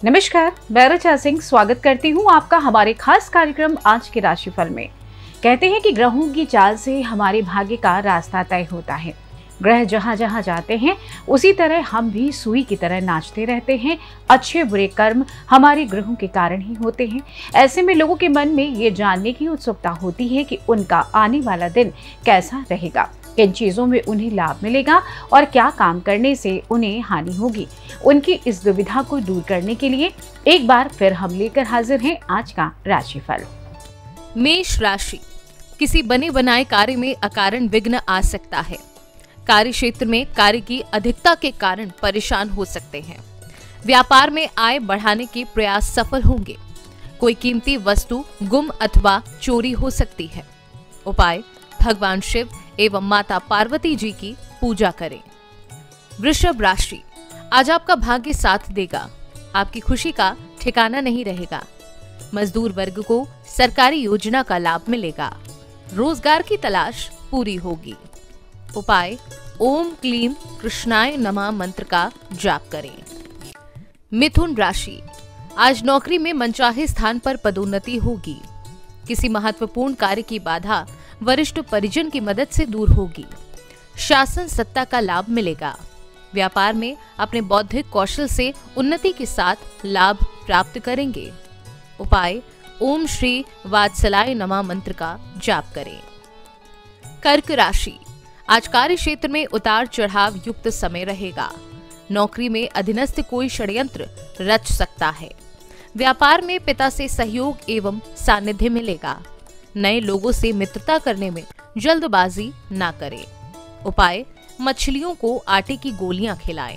नमस्कार, मैं ऋचा सिंह स्वागत करती हूँ आपका हमारे खास कार्यक्रम आज के राशिफल में। कहते हैं कि ग्रहों की चाल से हमारे भाग्य का रास्ता तय होता है। ग्रह जहाँ जहाँ जाते हैं उसी तरह हम भी सुई की तरह नाचते रहते हैं। अच्छे बुरे कर्म हमारे ग्रहों के कारण ही होते हैं। ऐसे में लोगों के मन में ये जानने की उत्सुकता होती है कि उनका आने वाला दिन कैसा रहेगा, किन चीजों में उन्हें लाभ मिलेगा और क्या काम करने से उन्हें हानि होगी। उनकी इस दुविधा को दूर करने के लिए एक बार फिर हम लेकर हाजिर हैं आज का राशिफल। मेष राशि। किसी बने बनाए कार्य में अकारण विघ्न आ सकता है। कार्य क्षेत्र में कार्य की अधिकता के कारण परेशान हो सकते हैं। व्यापार में आय बढ़ाने के प्रयास सफल होंगे। कोई कीमती वस्तु गुम अथवा चोरी हो सकती है। उपाय, भगवान शिव एवं माता पार्वती जी की पूजा करें। वृषभ राशि। आज आपका भाग्य साथ देगा। आपकी खुशी का ठिकाना नहीं रहेगा। मजदूर वर्ग को सरकारी योजना का लाभ मिलेगा। रोजगार की तलाश पूरी होगी। उपाय, ओम क्लीम कृष्णाय नमः मंत्र का जाप करें। मिथुन राशि। आज नौकरी में मनचाहे स्थान पर पदोन्नति होगी। किसी महत्वपूर्ण कार्य की बाधा वरिष्ठ परिजन की मदद से दूर होगी। शासन सत्ता का लाभ मिलेगा। व्यापार में अपने बौद्धिक कौशल से उन्नति के साथ लाभ प्राप्त करेंगे। उपाय, ओम श्री वात्सलाय नमः मंत्र का जाप करें। कर्क राशि। आज कार्य क्षेत्र में उतार चढ़ाव युक्त समय रहेगा। नौकरी में अधीनस्थ कोई षड्यंत्र रच सकता है। व्यापार में पिता से सहयोग एवं सानिध्य मिलेगा। नए लोगों से मित्रता करने में जल्दबाजी ना करें। उपाय, मछलियों को आटे की गोलियां खिलाएं।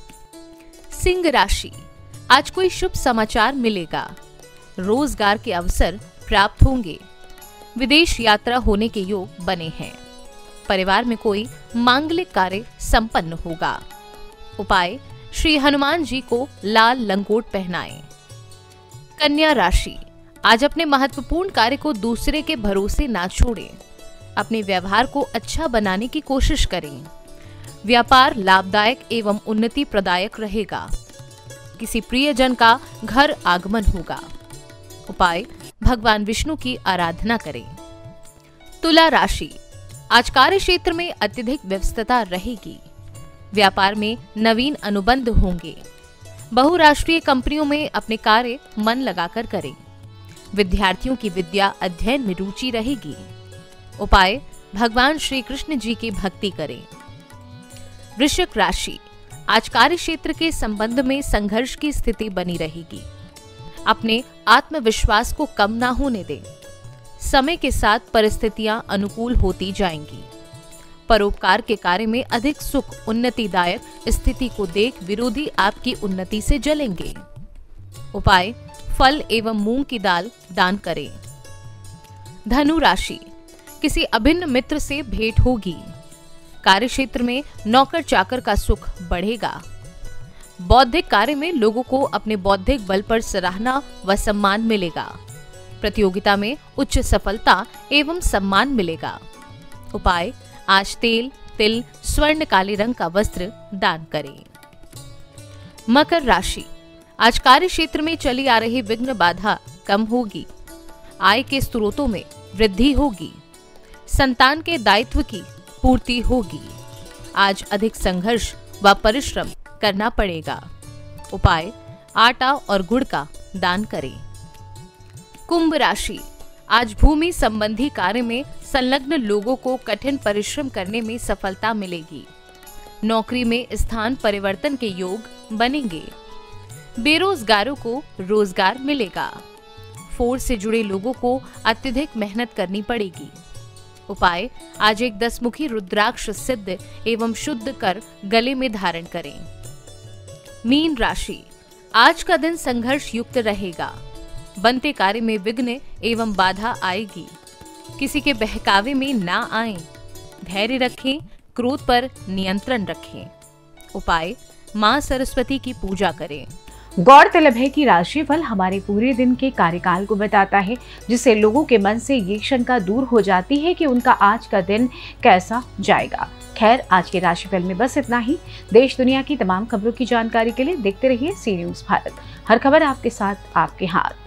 सिंह राशि। आज कोई शुभ समाचार मिलेगा। रोजगार के अवसर प्राप्त होंगे। विदेश यात्रा होने के योग बने हैं। परिवार में कोई मांगलिक कार्य संपन्न होगा। उपाय, श्री हनुमान जी को लाल लंगोट पहनाएं। कन्या राशि। आज अपने महत्वपूर्ण कार्य को दूसरे के भरोसे ना छोड़ें। अपने व्यवहार को अच्छा बनाने की कोशिश करें। व्यापार लाभदायक एवं उन्नति प्रदायक रहेगा। किसी प्रियजन का घर आगमन होगा। उपाय, भगवान विष्णु की आराधना करें। तुला राशि। आज कार्य क्षेत्र में अत्यधिक व्यस्तता रहेगी। व्यापार में नवीन अनुबंध होंगे। बहुराष्ट्रीय कंपनियों में अपने कार्य मन लगाकर करें। विद्यार्थियों की विद्या अध्ययन में रुचि रहेगी। उपाय, भगवान श्री कृष्ण जी की भक्ति करें। वृश्चिक राशि। आज कार्य क्षेत्र के संबंध में संघर्ष की स्थिति बनी रहेगी। अपने आत्मविश्वास को कम ना होने दें। समय के साथ परिस्थितियां अनुकूल होती जाएंगी। परोपकार के कार्य में अधिक सुख उन्नतिदायक स्थिति को देख विरोधी आपकी उन्नति से जलेंगे। उपाय, फल एवं मूंग की दाल दान करें। धनु राशि। किसी अभिन्न मित्र से भेंट होगी। कार्य क्षेत्र में नौकर चाकर का सुख बढ़ेगा। बौद्धिक कार्य में लोगों को अपने बौद्धिक बल पर सराहना व सम्मान मिलेगा। प्रतियोगिता में उच्च सफलता एवं सम्मान मिलेगा। उपाय, आज तेल, तिल, स्वर्ण काले रंग का वस्त्र दान करें। मकर राशि। आज कार्य क्षेत्र में चली आ रही विघ्न बाधा कम होगी। आय के स्रोतों में वृद्धि होगी। संतान के दायित्व की पूर्ति होगी। आज अधिक संघर्ष व परिश्रम करना पड़ेगा। उपाय, आटा और गुड़ का दान करें। कुंभ राशि। आज भूमि संबंधी कार्य में संलग्न लोगों को कठिन परिश्रम करने में सफलता मिलेगी। नौकरी में स्थान परिवर्तन के योग बनेंगे। बेरोजगारों को रोजगार मिलेगा। फोर्स से जुड़े लोगों को अत्यधिक मेहनत करनी पड़ेगी। उपाय, आज एक 10 मुखी रुद्राक्ष सिद्ध एवं शुद्ध कर गले में धारण करें। मीन राशि। आज का दिन संघर्ष युक्त रहेगा। बनते कार्य में विघ्न एवं बाधा आएगी। किसी के बहकावे में ना आएं। धैर्य रखें, क्रोध पर नियंत्रण रखें। उपाय, मां सरस्वती की पूजा करें। गौरतलब है कि राशिफल हमारे पूरे दिन के कार्यकाल को बताता है, जिससे लोगों के मन से ये शंका दूर हो जाती है कि उनका आज का दिन कैसा जाएगा। खैर, आज के राशिफल में बस इतना ही। देश दुनिया की तमाम खबरों की जानकारी के लिए देखते रहिए सी न्यूज़ भारत। हर खबर आपके साथ, आपके हाथ।